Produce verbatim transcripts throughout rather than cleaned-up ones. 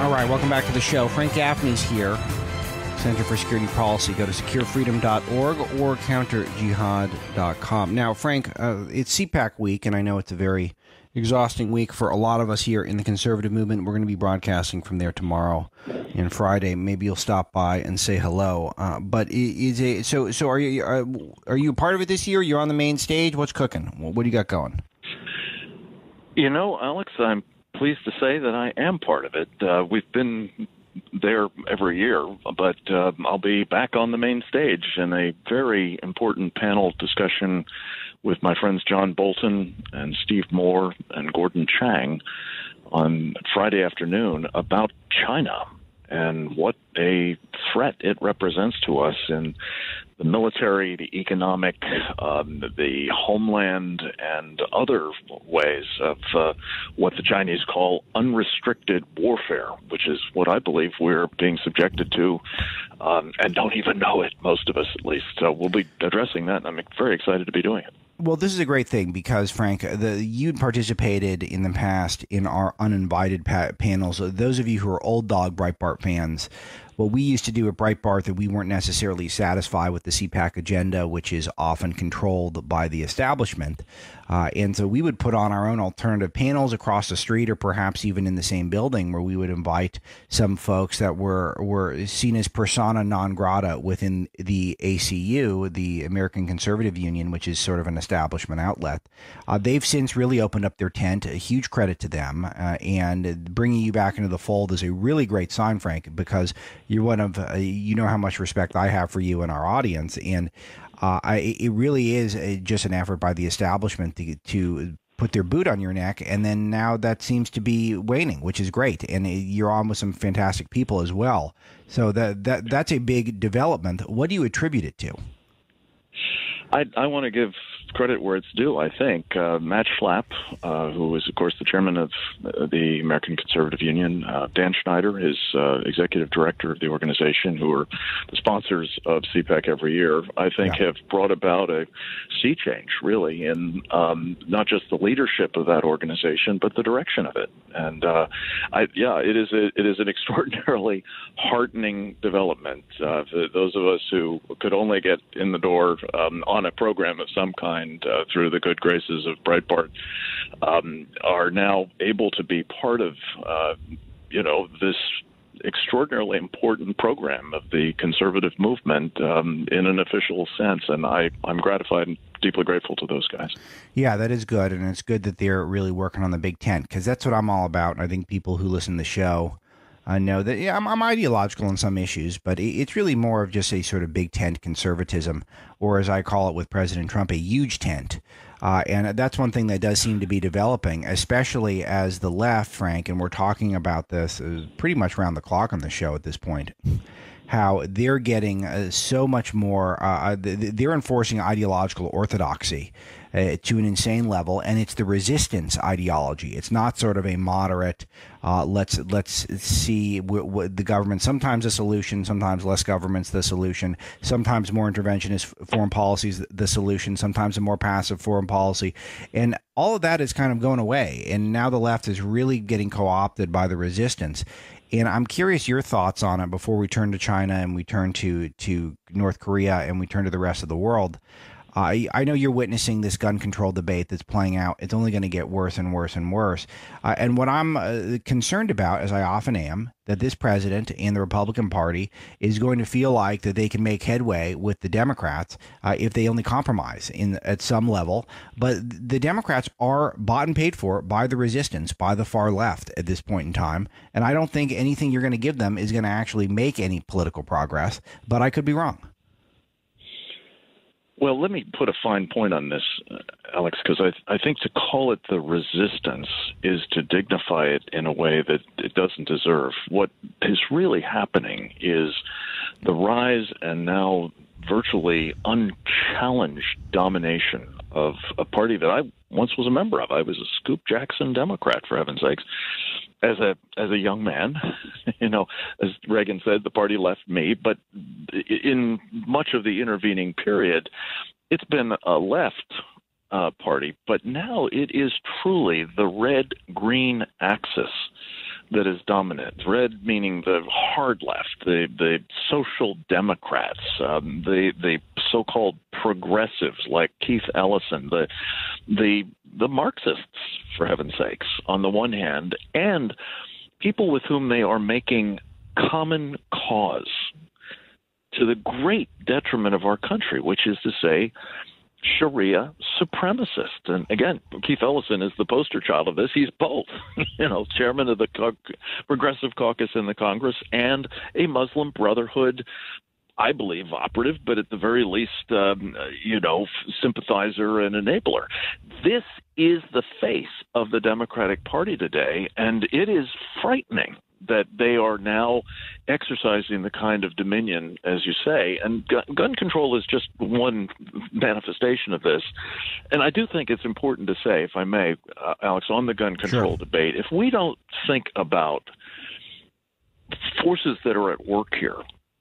All right, welcome back to the show. Frank Gaffney's here, Center for Security Policy. Go to secure freedom dot org or counter jihad dot com. Now, Frank, uh, it's C PAC week, and I know it's a very exhausting week for a lot of us here in the conservative movement. We're going to be broadcasting from there tomorrow and Friday. Maybe you'll stop by and say hello. Uh, but is it, so so are you are, are you a part of it this year? You're on the main stage. What's cooking? What do you got going? You know, Alex, I'm pleased to say that I am part of it. Uh, we've been there every year, but uh, I'll be back on the main stage in a very important panel discussion with my friends John Bolton and Steve Moore and Gordon Chang on Friday afternoon about China and what a threat it represents to us in the military, the economic, um, the homeland, and other ways of uh, what the Chinese call unrestricted warfare, which is what I believe we're being subjected to um, and don't even know it, most of us at least. So we'll be addressing that, and I'm very excited to be doing it. Well, this is a great thing because, Frank, the, you'd participated in the past in our uninvited pa- panels. Those of you who are old dog Breitbart fans, what we used to do at Breitbart that we weren't necessarily satisfied with the C PAC agenda, which is often controlled by the establishment. Uh, and so we would put on our own alternative panels across the street or perhaps even in the same building where we would invite some folks that were, were seen as persona non grata within the A C U, the American Conservative Union, which is sort of an establishment outlet. Uh, they've since really opened up their tent. A huge credit to them. Uh, and bringing you back into the fold is a really great sign, Frank, because you're one of, uh, you know how much respect I have for you and our audience. And uh, I, it really is a, just an effort by the establishment to, to put their boot on your neck. And then now that seems to be waning, which is great. And you're on with some fantastic people as well. So that, that that's a big development. What do you attribute it to? I, I want to give credit where it's due, I think. Uh, Matt Schlapp, uh, who is, of course, the chairman of the American Conservative Union, uh, Dan Schneider, his uh, executive director of the organization, who are the sponsors of C PAC every year, I think yeah. have brought about a sea change, really, in um, not just the leadership of that organization, but the direction of it. And, uh, I, yeah, it is a, it is an extraordinarily heartening development. Uh, for those of us who could only get in the door um, on a program of some kind uh, through the good graces of Breitbart um, are now able to be part of, uh, you know, this extraordinarily important program of the conservative movement um, in an official sense. And I, I'm gratified and deeply grateful to those guys. Yeah, that is good. And it's good that they're really working on the big tent because that's what I'm all about. And I think people who listen to the show I know that yeah, I'm, I'm ideological on some issues, but it, it's really more of just a sort of big tent conservatism, or as I call it with President Trump, a huge tent. Uh, and that's one thing that does seem to be developing, especially as the left, Frank, and we're talking about this uh, pretty much around the clock on the show at this point, how they're getting uh, so much more, uh, they're enforcing ideological orthodoxy uh, to an insane level, and it's the resistance ideology. It's not sort of a moderate, uh, let's let's see w- w- the government, sometimes a solution, sometimes less government's the solution, sometimes more interventionist foreign policies the solution, sometimes a more passive foreign policy. And all of that is kind of going away, and now the left is really getting co-opted by the resistance. And I'm curious your thoughts on it before we turn to China and we turn to, to North Korea and we turn to the rest of the world. Uh, I know you're witnessing this gun control debate that's playing out. It's only going to get worse and worse and worse. Uh, and what I'm uh, concerned about, as I often am, that this president and the Republican Party is going to feel like that they can make headway with the Democrats uh, if they only compromise in at some level. But the Democrats are bought and paid for by the resistance, by the far left at this point in time. And I don't think anything you're going to give them is going to actually make any political progress. But I could be wrong. Well, let me put a fine point on this, uh, Alex, because I, I think to call it the resistance is to dignify it in a way that it doesn't deserve. What is really happening is the rise and now virtually unchallenged domination of a party that I once was a member of. I was a Scoop Jackson Democrat, for heaven's sakes. As a as a young man, you know, as Reagan said, the party left me. But in much of the intervening period, it's been a left uh, party. But now it is truly the red-green axis that is dominant. Red meaning the hard left, the the social democrats, um, the the so-called progressives like Keith Ellison, the the the Marxists, for heaven's sakes, on the one hand, and people with whom they are making common cause to the great detriment of our country, which is to say, Sharia supremacist. And again, Keith Ellison is the poster child of this. He's both, you know, chairman of the Co- Progressive Caucus in the Congress and a Muslim Brotherhood, I believe, operative, but at the very least, um, you know, sympathizer and enabler. This is the face of the Democratic Party today, and it is frightening that they are now exercising the kind of dominion, as you say, and gun, gun control is just one manifestation of this. And I do think it's important to say, if I may, uh, Alex, on the gun control Sure. debate, if we don't think about forces that are at work here,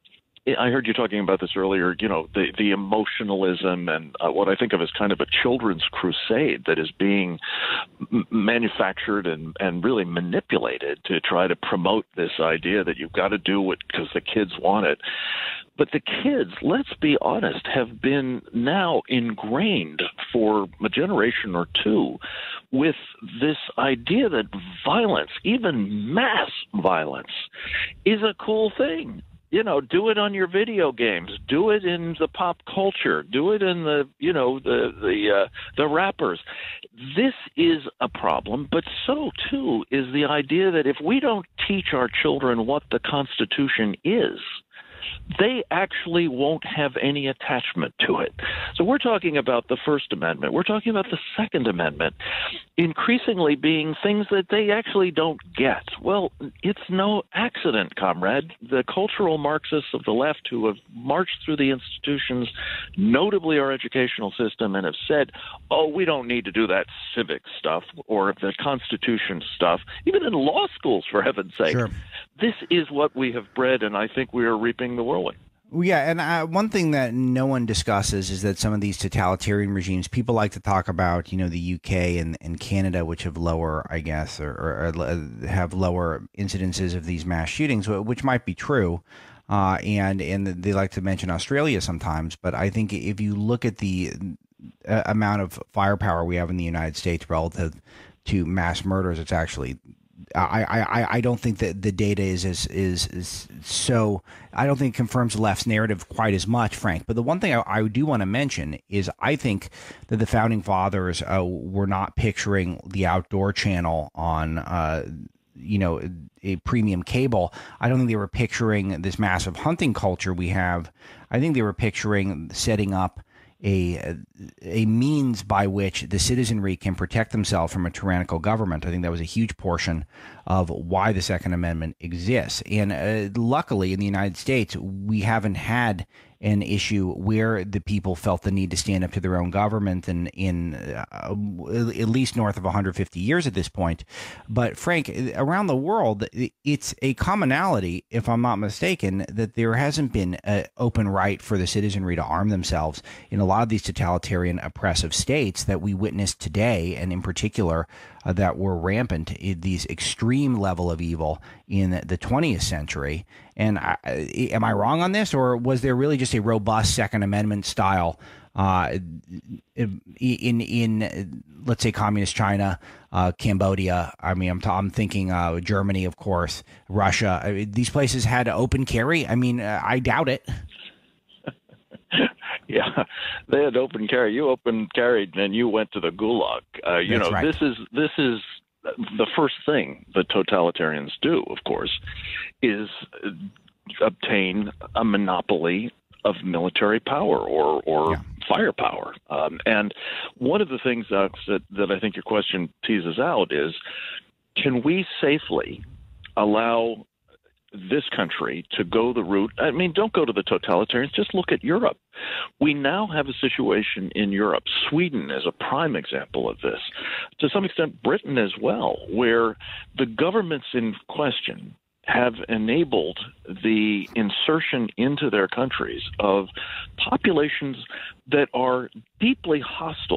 I heard you talking about this earlier, you know, the, the emotionalism and uh, what I think of as kind of a children's crusade that is being m- manufactured and, and really manipulated to try to promote this idea that you've got to do it because the kids want it. But the kids, let's be honest, have been now ingrained for a generation or two with this idea that violence, even mass violence, is a cool thing. You know, do it on your video games. Do it in the pop culture. Do it in the, you know, the the uh, the rappers. This is a problem, but so too is the idea that if we don't teach our children what the Constitution is, they actually won't have any attachment to it. So we're talking about the First Amendment. We're talking about the Second Amendment increasingly being things that they actually don't get. Well, it's no accident, comrade. The cultural Marxists of the left who have marched through the institutions, notably our educational system, and have said, oh, we don't need to do that civic stuff or the Constitution stuff, even in law schools, for heaven's sake. Sure. This is what we have bred, and I think we are reaping the whirlwind. Well, yeah, and uh, one thing that no one discusses is that some of these totalitarian regimes, people like to talk about, you know, the U K and, and Canada, which have lower, I guess, or, or, or have lower incidences of these mass shootings, which might be true. Uh, and and they like to mention Australia sometimes. But I think if you look at the uh, amount of firepower we have in the United States relative to mass murders, it's actually I, I, I don't think that the data is, is is is so. I don't think it confirms the left's narrative quite as much, Frank. But the one thing I, I do want to mention is I think that the founding fathers uh, were not picturing the Outdoor Channel on, uh, you know, a premium cable. I don't think they were picturing this massive hunting culture we have. I think they were picturing setting up a a means by which the citizenry can protect themselves from a tyrannical government. I think that was a huge portion of why the Second Amendment exists. And uh, luckily, in the United States, we haven't had an issue where the people felt the need to stand up to their own government and in uh, at least north of one hundred fifty years at this point. But Frank, around the world, it's a commonality, if I'm not mistaken, that there hasn't been an open right for the citizenry to arm themselves in a lot of these totalitarian oppressive states that we witness today, and in particular uh, that were rampant in these extreme level of evil in the twentieth century. And I, am I wrong on this, or was there really just a robust Second Amendment style uh, in in let's say communist China, uh, Cambodia? I mean, I'm, t- I'm thinking uh, Germany, of course, Russia. I mean, these places had open carry. I mean, uh, I doubt it. Yeah, they had open carry. You open carried, and you went to the gulag. Uh, you That's know, right. this is this is the first thing that totalitarians do, of course, is obtain a monopoly of military power or or Yeah. firepower. Um, and one of the things that, that that I think your question teases out is, can we safely allow this country to go the route? I mean, don't go to the totalitarians. Just look at Europe. We now have a situation in Europe. Sweden is a prime example of this. To some extent, Britain as well, where the governments in question have enabled the insertion into their countries of populations that are deeply hostile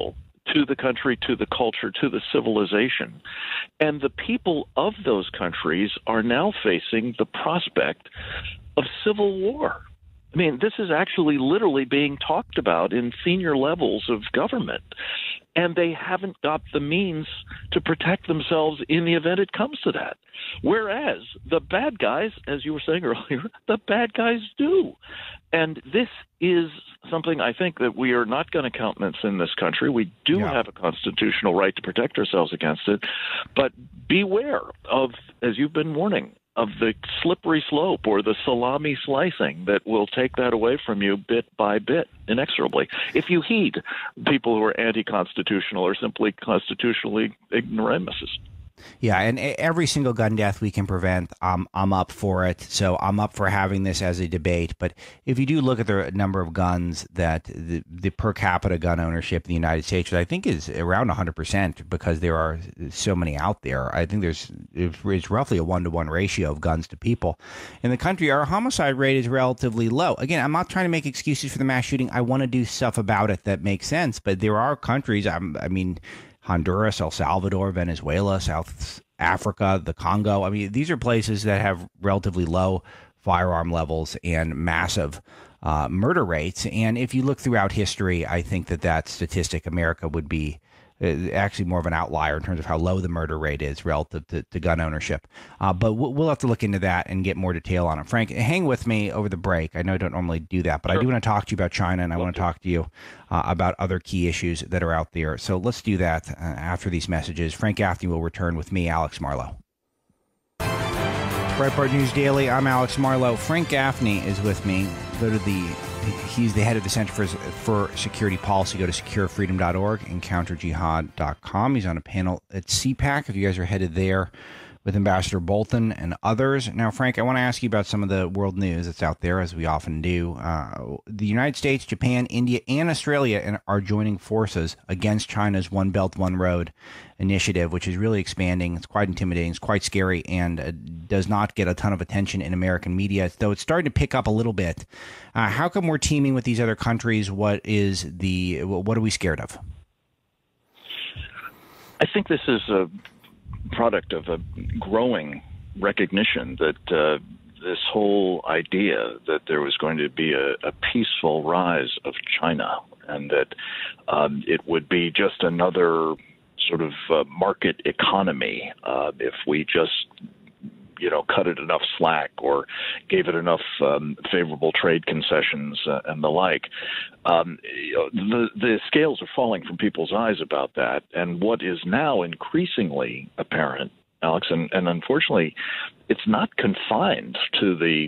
to the country, to the culture, to the civilization. And the people of those countries are now facing the prospect of civil war. I mean, this is actually literally being talked about in senior levels of government, and they haven't got the means to protect themselves in the event it comes to that. Whereas the bad guys, as you were saying earlier, the bad guys do. And this is something I think that we are not going to countenance in this country. We do yeah. have a constitutional right to protect ourselves against it, but beware of, as you've been warning, of the slippery slope or the salami slicing that will take that away from you bit by bit, inexorably, if you heed people who are anti-constitutional or simply constitutionally ignoramuses. Yeah, and every single gun death we can prevent, I'm I'm up for it. So I'm up for having this as a debate. But if you do look at the number of guns that the, the per capita gun ownership in the United States, which I think is around one hundred percent because there are so many out there, I think there's it's roughly a one-to-one ratio of guns to people. In the country, our homicide rate is relatively low. Again, I'm not trying to make excuses for the mass shooting. I want to do stuff about it that makes sense. But there are countries, I'm, I mean... Honduras, El Salvador, Venezuela, South Africa, the Congo. I mean, these are places that have relatively low firearm levels and massive uh, murder rates. And if you look throughout history, I think that that statistic, America would be uh, actually more of an outlier in terms of how low the murder rate is relative to, to gun ownership. Uh, but we'll, we'll have to look into that and get more detail on it. Frank, hang with me over the break. I know I don't normally do that, but sure. I do want to talk to you about China, and I want to talk to you uh, about other key issues that are out there. So let's do that uh, after these messages. Frank Gaffney will return with me, Alex Marlow. Breitbart News Daily, I'm Alex Marlow. Frank Gaffney is with me. Go to the, he's the head of the Center for, for Security Policy. Go to secure freedom dot org and counter jihad dot com. He's on a panel at C PAC, if you guys are headed there, with Ambassador Bolton and others. Now, Frank, I want to ask you about some of the world news that's out there, as we often do. Uh, the United States, Japan, India, and Australia are joining forces against China's One Belt, One Road initiative, which is really expanding. It's quite intimidating. It's quite scary, and uh, does not get a ton of attention in American media, though it's starting to pick up a little bit. Uh, how come we're teaming with these other countries? What is the, what are we scared of? I think this is a product of a growing recognition that uh, this whole idea that there was going to be a, a peaceful rise of China, and that um, it would be just another sort of uh, market economy uh, if we just, you know, cut it enough slack or gave it enough um, favorable trade concessions uh, and the like. Um, you know, the, the scales are falling from people's eyes about that. And what is now increasingly apparent, Alex, and, and unfortunately, it's not confined to the,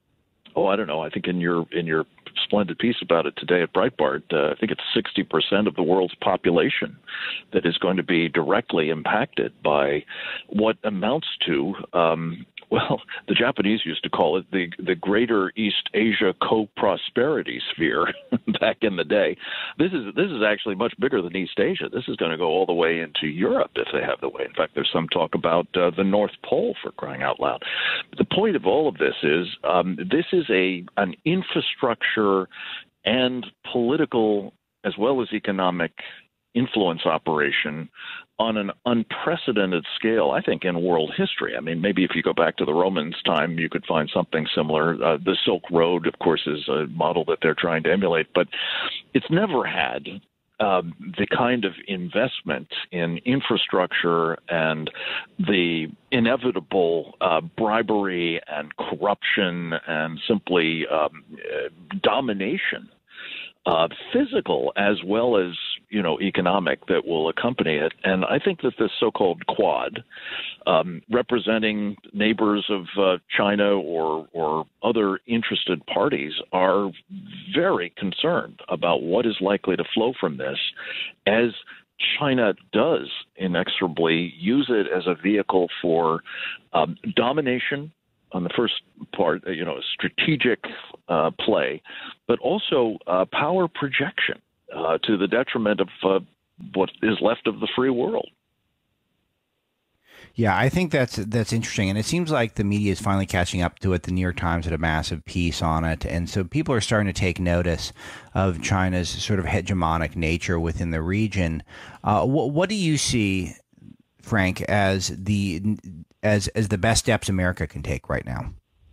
oh, I don't know, I think in your in your splendid piece about it today at Breitbart, uh, I think it's sixty percent of the world's population that is going to be directly impacted by what amounts to, um, well, the Japanese used to call it the the Greater East Asia Co-Prosperity Sphere back in the day. This is this is actually much bigger than East Asia. This is going to go all the way into Europe if they have the way. In fact, there's some talk about uh, the North Pole, for crying out loud. But the point of all of this is um, this is a an infrastructure and political as well as economic influence operation on an unprecedented scale, I think, in world history. I mean, maybe if you go back to the Romans' time, you could find something similar. Uh, the Silk Road, of course, is a model that they're trying to emulate, but it's never had um, the kind of investment in infrastructure and the inevitable uh, bribery and corruption and simply um, uh, domination, uh, physical as well as, you know, economic, that will accompany it. And I think that this so-called Quad, um, representing neighbors of uh, China or or other interested parties, are very concerned about what is likely to flow from this, as China does inexorably use it as a vehicle for um, domination on the first part, you know, strategic uh, play, but also uh, power projection uh, to the detriment of uh, what is left of the free world. Yeah, I think that's that's interesting, and it seems like the media is finally catching up to it. The New York Times had a massive piece on it, and so people are starting to take notice of China's sort of hegemonic nature within the region. Uh, wh- what do you see, Frank, as the as as the best steps America can take right now?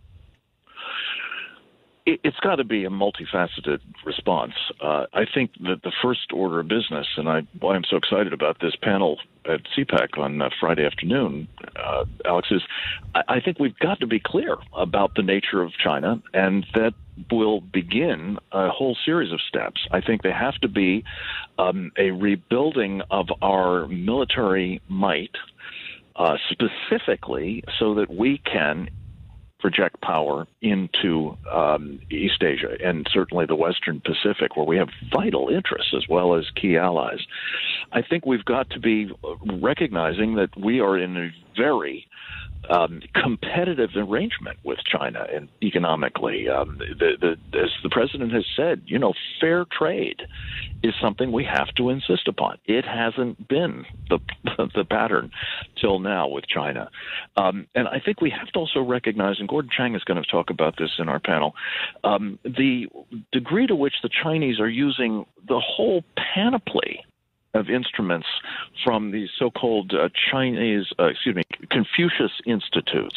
It's got to be a multifaceted response. Uh, I think that the first order of business, and I, why I'm so excited about this panel at C PAC on uh, Friday afternoon, uh, Alex, is I, I think we've got to be clear about the nature of China, and that will begin a whole series of steps. I think they have to be um, a rebuilding of our military might, uh, specifically so that we can project power into um, East Asia and certainly the Western Pacific, where we have vital interests as well as key allies. I think we've got to be recognizing that we are in a very um, competitive arrangement with China and economically. Um, the, the, as the president has said, you know, fair trade is something we have to insist upon. It hasn't been the the pattern till now with China. Um, and I think we have to also recognize, and Gordon Chang is going to talk about this in our panel, um, the degree to which the Chinese are using the whole panoply of instruments from the so-called uh, Chinese, uh, excuse me, Confucius Institutes,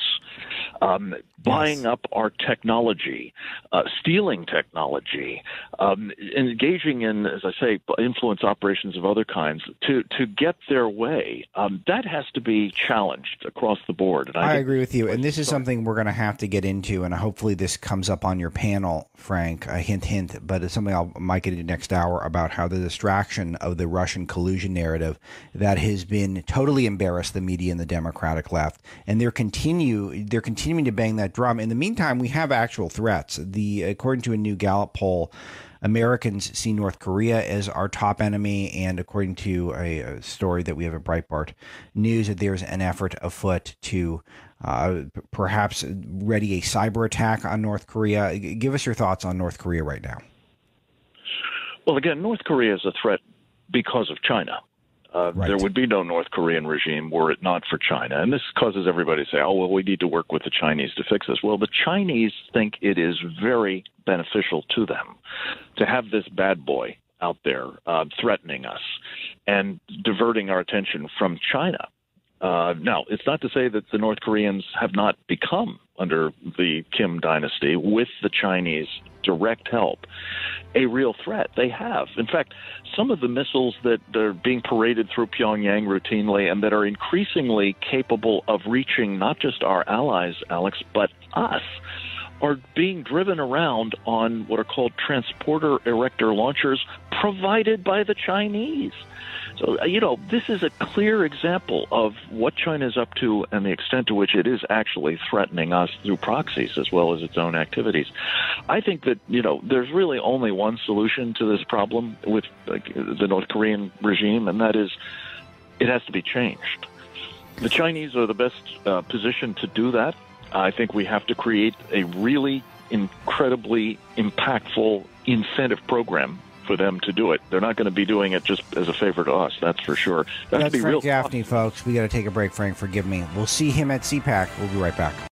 um, buying yes. up our technology, uh, stealing technology, um, engaging in, as I say, influence operations of other kinds to, to get their way. Um, that has to be challenged across the board. And I, I agree with you. And this is something we're going to have to get into, and hopefully this comes up on your panel, Frank, a hint, hint, but it's something I might get into next hour about how the distraction of the Russian collusion narrative that has been totally embarrassed the media and the Democratic left, and they're continue they're continuing to bang that drum. In the meantime, we have actual threats. The according to a new Gallup poll, Americans see North Korea as our top enemy, and according to a, a story that we have at Breitbart News, that there's an effort afoot to uh, perhaps ready a cyber attack on North Korea. Give us your thoughts on North Korea right now. Well, again, North Korea is a threat because of China. Uh, right. There would be no North Korean regime were it not for China. And this causes everybody to say, oh, well, we need to work with the Chinese to fix this. Well, the Chinese think it is very beneficial to them to have this bad boy out there uh, threatening us and diverting our attention from China. Uh, now, it's not to say that the North Koreans have not become, under the Kim dynasty, with the Chinese direct help, a real threat. They have. In fact, some of the missiles that are being paraded through Pyongyang routinely and that are increasingly capable of reaching not just our allies, Alex, but us, are being driven around on what are called transporter erector launchers provided by the Chinese. So, you know, this is a clear example of what China is up to and the extent to which it is actually threatening us through proxies as well as its own activities. I think that, you know, there's really only one solution to this problem with like, the North Korean regime, and that is it has to be changed. The Chinese are the best uh, position to do that. I think we have to create a really incredibly impactful incentive program for them to do it. They're not going to be doing it just as a favor to us, that's for sure. That's Frank Gaffney, folks. We got to take a break. Frank, forgive me. We'll see him at C PAC. We'll be right back.